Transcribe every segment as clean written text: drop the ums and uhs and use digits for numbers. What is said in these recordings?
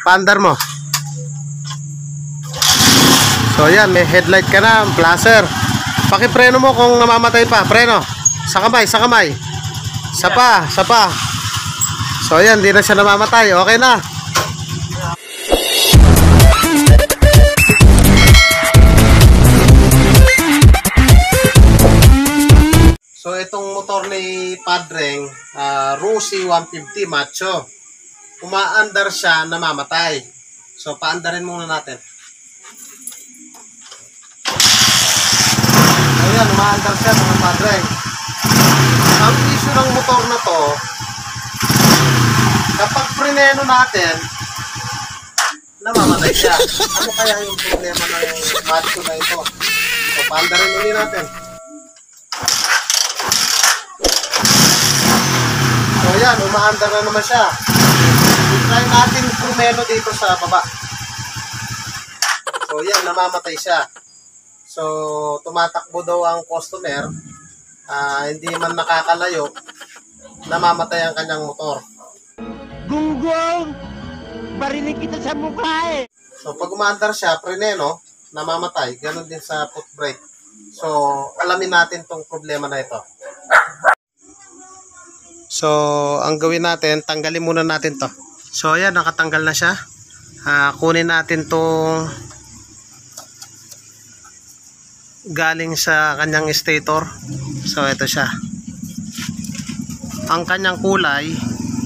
paandar mo. So yan, may headlight ka na, flasher. Pakipreno mo kung namamatay pa. Preno. Sa kamay, sa kamay. Sa pa, sa pa. So yan, di na siya namamatay. Okay na. So itong motor ni Padreng, Rusi 150 Macho, umaandar siya, namamatay. So paandarin muna natin. Ayan, umaandar siya mga Padreng. Ang issue ng motor na to, kapag prineno natin, namamatay siya. Ano kaya yung problema ng Macho na ito? So paandarin ulit natin. So yan, umaandar na naman siya. I-try natin prumeno dito sa baba. So yan, namamatay siya. So tumatakbo daw ang customer, hindi man nakakalayo, namamatay ang kanyang motor. Gunggong! Barinig kita sa mukha eh! So pag umaandar siya, premeno, namamatay. Ganon din sa foot brake. So alamin natin tong problema na ito. So, ang gawin natin, tanggalin muna natin to. So, ayan, nakatanggal na siya. Kunin natin tong galing sa kanyang stator. So, ito siya. Ang kanyang kulay,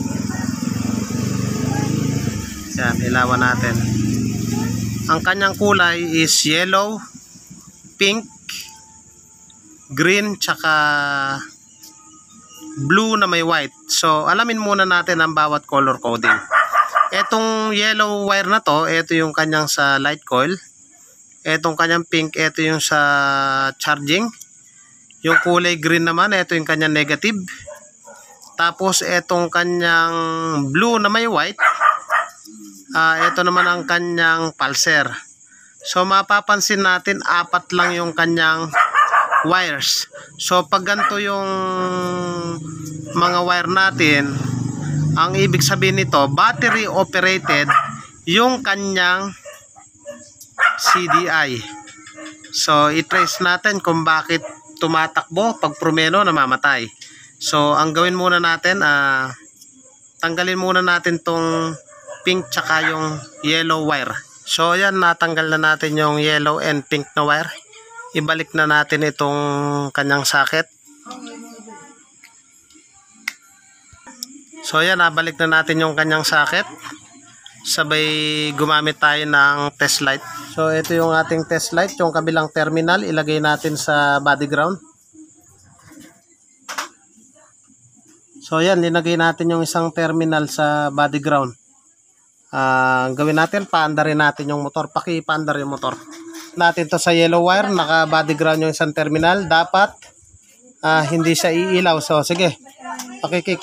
yan, ilawan natin. Ang kanyang kulay is yellow, pink, green, tsaka blue na may white. So alamin muna natin ang bawat color coding. Etong yellow wire na to, ito yung kanyang sa light coil. Etong kanyang pink, ito yung sa charging. Yung kulay green naman, ito yung kanyang negative. Tapos etong kanyang blue na may white, ito naman ang kanyang pulser. So mapapansin natin, 4 lang yung kanyang wires. So pag ganito yung mga wire natin, ang ibig sabihin nito, battery operated yung kanyang CDI. So i-trace natin kung bakit tumatakbo pag prumeno, namamatay. So ang gawin muna natin, tanggalin muna natin tong pink tsaka yung yellow wire. So ayan, natanggal na natin yung yellow and pink na wire. Ibalik na natin itong kanyang socket. So yan, nabalik na natin yung kanyang socket. Sabay gumamit tayo ng test light. So ito yung ating test light, yung kabilang terminal, ilagay natin sa body ground. So yan, linagay natin yung isang terminal sa body ground. Gawin natin, paandarin natin yung motor. Pakipaandar yung motor natin to sa yellow wire. Naka body ground yung isang terminal. Dapat hindi siya iilaw. So sige, pakikik.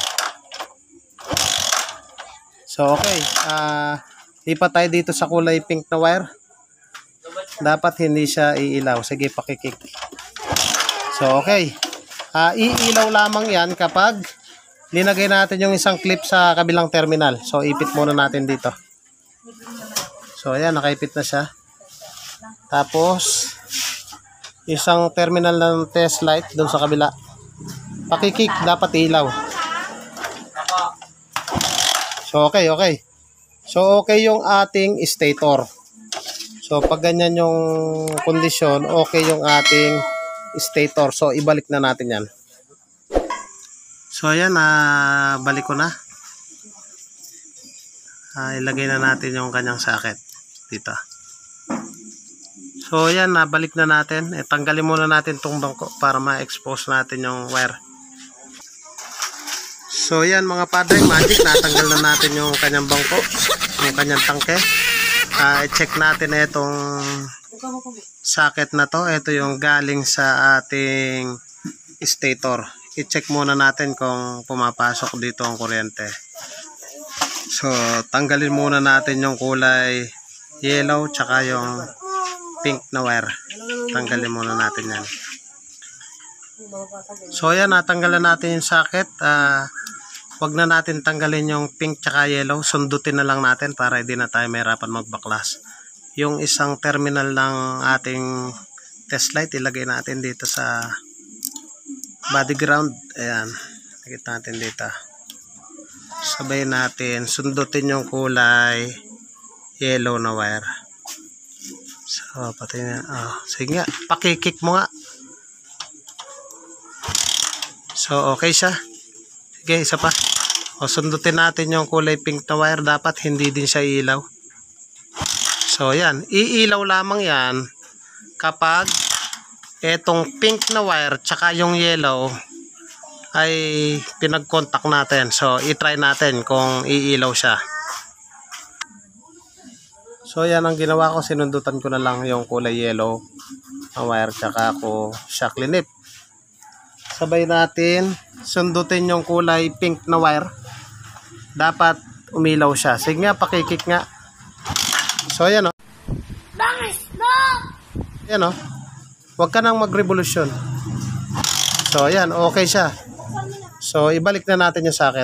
So okay, lipat tayo dito sa kulay pink na wire. Dapat hindi siya iilaw. Sige, pakikik. So okay, iilaw lamang yan kapag linagay natin yung isang clip sa kabilang terminal. So ipit muna natin dito. So ayan, nakaipit na siya. Tapos isang terminal ng test light doon sa kabila. Pakikik, dapat ilaw. So okay, okay. So okay yung ating stator. So pag ganyan yung kondisyon, okay yung ating stator. So ibalik na natin yan. So ayan, balik ko na. Ilagay na natin yung kanyang socket dito. So ayan, nabalik na natin. Tanggalin muna natin itong bangko para ma-expose natin yung wire. So ayan mga Padreng Magic, natanggal na natin yung kanyang bangko, yung kanyang tangke. I-check natin itong socket na to. Ito yung galing sa ating stator. I-check muna natin kung pumapasok dito ang kuryente. So tanggalin muna natin yung kulay yellow tsaka yung pink na wire. Tanggalin muna natin yan. So ayan, natanggalan natin yung socket. wag na natin tanggalin yung pink tsaka yellow. Sundutin na lang natin para hindi na tayo mahirapan magbaklas. Yung isang terminal ng ating test light, ilagay natin dito sa body ground. Ayan, nakita natin dito. Sabay natin sundutin yung kulay yellow na wire. So pati na, sige nga, pakikik mo nga. So okay siya. Sige, isa pa. Sundutin natin yung kulay pink na wire. Dapat hindi din siya ilaw. So yan, iilaw lamang yan kapag etong pink na wire tsaka yung yellow ay pinag-contact natin. So i-try natin kung iilaw siya. So yan ang ginawa ko, sinundutan ko na lang yung kulay yellow na wire tsaka ako shock linip. Sabay natin sundutin yung kulay pink na wire. Dapat umilaw siya. Sige nga, pakikik nga. So ayan o. Ayan o. Huwag ka nang magrevolusyon. So ayan, okay siya. So ibalik na natin yung socket.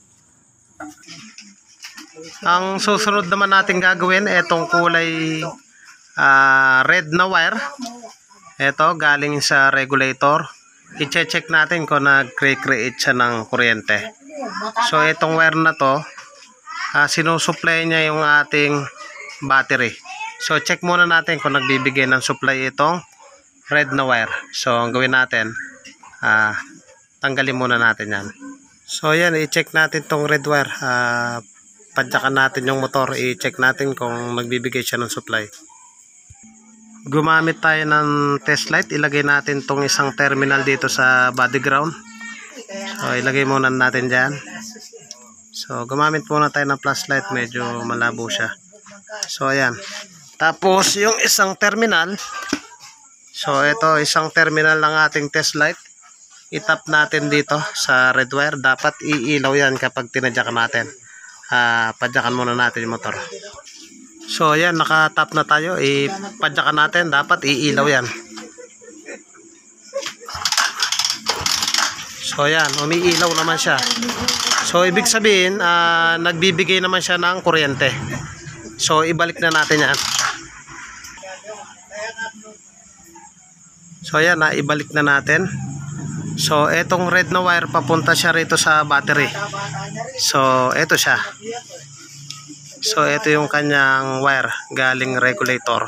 Ang susunod naman natin gagawin, etong kulay red na wire. Ito, galing sa regulator. I-check natin kung nag-create siya ng kuryente. So itong wire na to, sinusupply niya yung ating battery. So check muna natin kung nagbibigay ng supply itong red na wire. So ang gawin natin, tanggalin muna natin yan. So yan, i-check natin tong red wire. Padyakan natin yung motor, i-check natin kung magbibigay siya ng supply. Gumamit tayo ng test light. Ilagay natin tong isang terminal dito sa body ground. So ilagay muna natin dyan. So gumamit muna tayo ng flashlight, medyo malabo siya. So ayan. Tapos yung isang terminal, so ito isang terminal ng ating test light, itap natin dito sa red wire. Dapat iilaw yan kapag tinadyakan natin. Padyakan muna natin yung motor. So ayan, nakatap na tayo. Ipadyakan natin, dapat iilaw yan. So ayan, umiilaw naman siya. So ibig sabihin, nagbibigay naman siya ng kuryente. So ibalik na natin yan. So ayan, ibalik na natin. So etong red na wire, papunta siya rito sa battery. So eto siya. So ito yung kanyang wire galing regulator.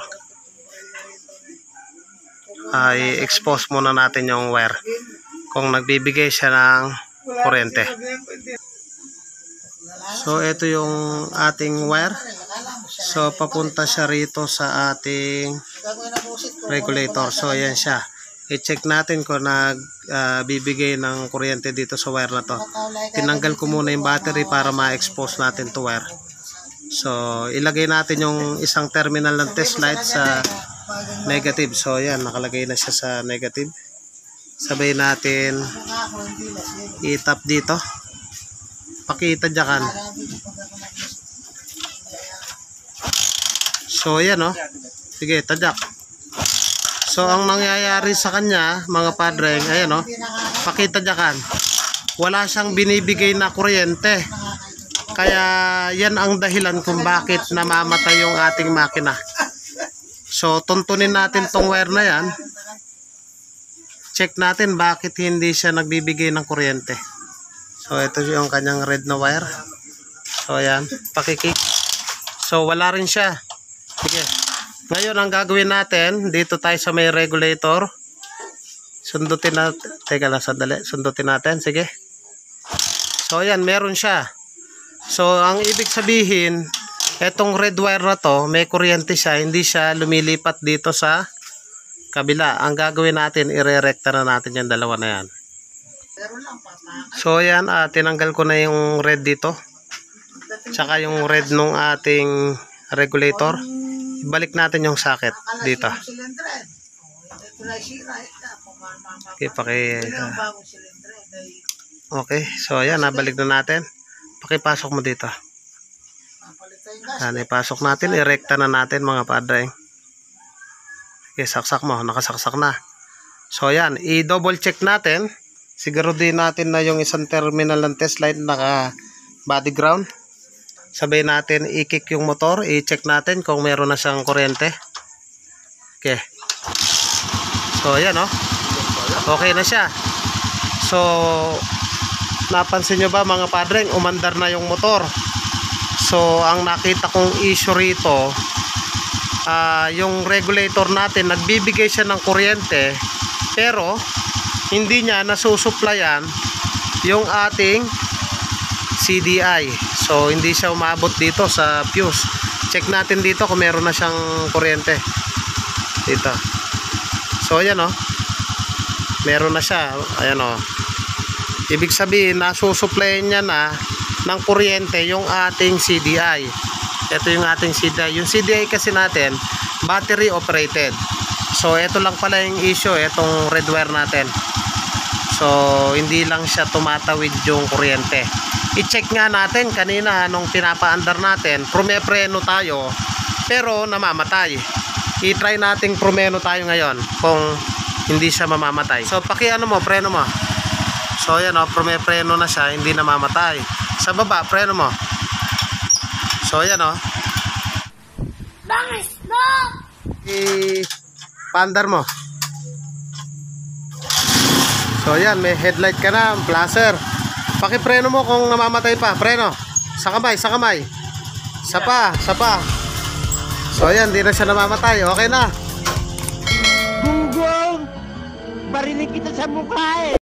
I-expose muna natin yung wire kung nagbibigay siya ng kuryente. So ito yung ating wire. So papunta siya rito sa ating regulator. So ayan siya. I-check natin kung nagbibigay ng kuryente dito sa wire na to. Tinanggal ko muna yung battery para ma-expose natin to wire. So ilagay natin yung isang terminal ng test light sa negative. So ayan, nakalagay na siya sa negative. Sabay natin i-tap dito. Pakitadyakan. So ayan o. Sige, tadyak. So ang nangyayari sa kanya, mga padre, ayan o, pakitadyakan. Wala siyang binibigay na kuryente. Kaya yan ang dahilan kung bakit namamatay yung ating makina. So tuntunin natin tong wire na yan. Check natin bakit hindi siya nagbibigay ng kuryente. So ito yung kanyang red na wire. So ayan, pakikik. So wala rin siya. Sige. Ngayon ang gagawin natin, dito tayo sa may regulator. Sundutin natin. Teka lang sandali. Sundutin natin. Sige. So ayan, meron siya. So ang ibig sabihin, etong red wire na to, may kuryente siya, hindi siya lumilipat dito sa kabila. Ang gagawin natin, ire-recta na natin yung dalawa na yan. So ayan, tinanggal ko na yung red dito. Tsaka yung red nung ating regulator. Ibalik natin yung socket dito. Okay, okay, so ayan, nabalik na natin. Pakipasok mo dito. Yan, ipasok natin, irekta na natin mga padre. Okay, saksak mo, nakasaksak na. So yan, i-double check natin Siguro din natin na yung isang terminal ng test light naka body ground. Sabay natin i-kick yung motor, i-check natin kung meron na siyang kuryente. Okay. So ayan oh. Okay na siya. So napansin nyo ba mga padreng, umandar na yung motor. So ang nakita kong issue rito, yung regulator natin nagbibigay siya ng kuryente pero hindi niya nasusuplayan yung ating CDI. So hindi siya umabot dito sa fuse. Check natin dito kung meron na siyang kuryente dito. So ayan oh, meron na siya. Ayan oh, ibig sabihin nasusuplayan niya na ng kuryente yung ating CDI. Ito yung ating CDI. Yung CDI kasi natin battery operated. So ito lang pala yung issue, itong red wire natin. So hindi lang siya tumatawid yung kuryente. I-check nga natin kanina nung pinapaandar natin, prumepreno tayo pero namamatay. I-try nating prumeno tayo ngayon kung hindi siya mamamatay. So paki-ano mo, preno mo. So ayan o, prumepreno na siya, hindi namamatay. Sa baba, preno mo. So ayan o. Bangis! No! I-paandar mo. So ayan, may headlight ka na, blazer. Paki-preno mo kung namamatay pa. Preno. Sa kamay, sa kamay. Sa pa, sa pa. So ayan, di na siya namamatay. Okay na. Gunggong! Barinig kita sa mukha eh!